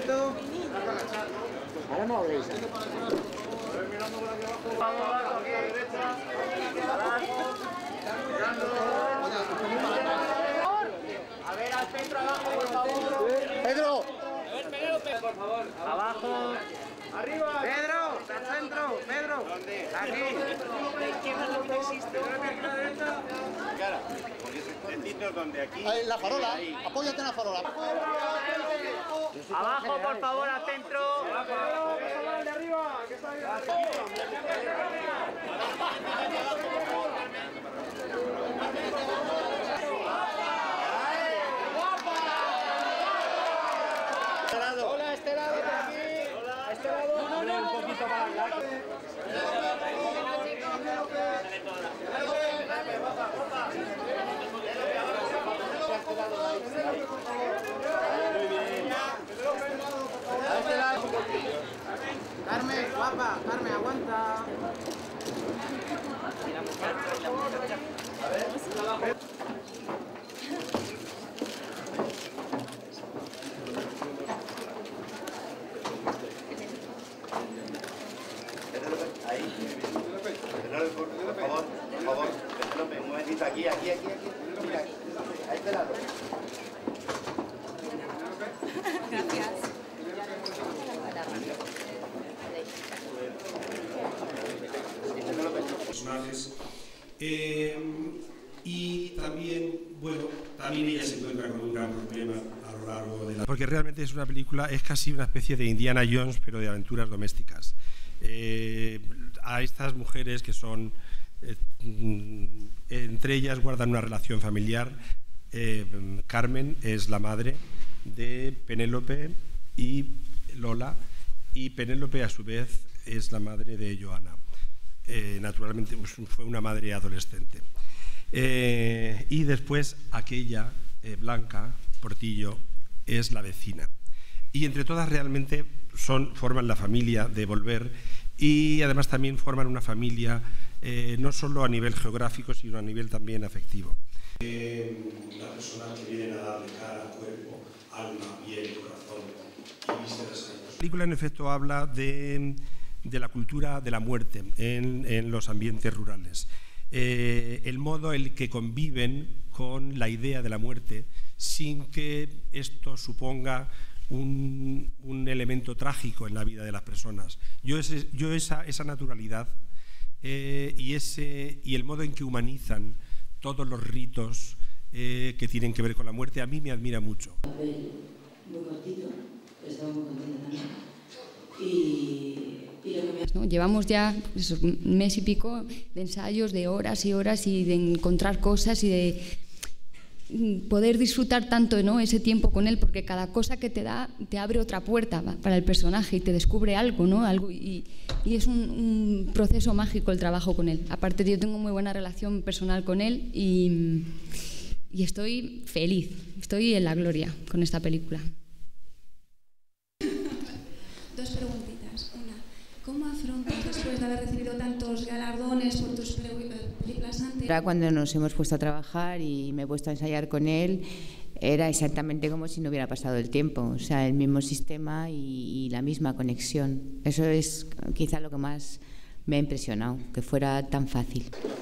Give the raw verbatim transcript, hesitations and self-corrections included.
Alto. Ahora no habléis. A ver, al centro, abajo, por favor. Pedro. A ver, Penélope, por favor. Abajo. Arriba. Pedro, al centro. Pedro. ¿Dónde? Aquí. La izquierda no existe. Cara, porque es sitio donde aquí... Ahí, la farola. Apóyate en la farola. Abajo, por favor, al centro. de arriba, que está bien. Hola, este lado por aquí. Hola. Este lado. Abre un poquito para el lado. Carmen, guapa, Carmen, aguanta. A ver. Ahí. Por favor, por favor. Penélope, un momentito. Aquí, aquí, aquí, aquí. Mira, a este lado. Gracias. Personajes. Eh, y también, bueno, también ella se encuentra con un gran problema a lo largo de la... Porque realmente es una película, es casi una especie de Indiana Jones, pero de aventuras domésticas. Eh, a estas mujeres que son, eh, entre ellas guardan una relación familiar. Eh, Carmen es la madre de Penélope y Lola, y Penélope a su vez es la madre de Joana. Eh, naturalmente pues, fue una madre adolescente. Eh, y después aquella, eh, Blanca Portillo, es la vecina. Y entre todas realmente son, forman la familia de Volver, y además también forman una familia eh, no solo a nivel geográfico, sino a nivel también afectivo. Eh, la persona que viene a darle cara, cuerpo, alma, piel, corazón y vísceras. La película en efecto habla de, de la cultura de la muerte en, en los ambientes rurales. Eh, el modo en el que conviven con la idea de la muerte sin que esto suponga un, un elemento trágico en la vida de las personas. Yo, ese, yo esa, esa naturalidad eh, y, ese, y el modo en que humanizan todos los ritos eh, que tienen que ver con la muerte, a mí me admira mucho. Muy cortito, estaba muy contenta también. Y, y lo que me... ¿no? Llevamos ya eso, un mes y pico de ensayos, de horas y horas y de encontrar cosas y de poder disfrutar tanto, ¿no? Ese tiempo con él, porque cada cosa que te da te abre otra puerta para el personaje y te descubre algo, ¿no? Algo, y, y es un, un proceso mágico el trabajo con él. Aparte, yo tengo muy buena relación personal con él y, y estoy feliz, estoy en la gloria con esta película. Dos preguntitas. Una, ¿cómo afrontas después de haber recibido tantos galardones por tus películas antes? Ahora cuando nos hemos puesto a trabajar y me he puesto a ensayar con él, era exactamente como si no hubiera pasado el tiempo, o sea, el mismo sistema y, y la misma conexión. Eso es quizá lo que más me ha impresionado, que fuera tan fácil.